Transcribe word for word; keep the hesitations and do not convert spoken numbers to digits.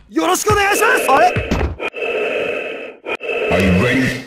よろしくお願いします。あれ Are you ready?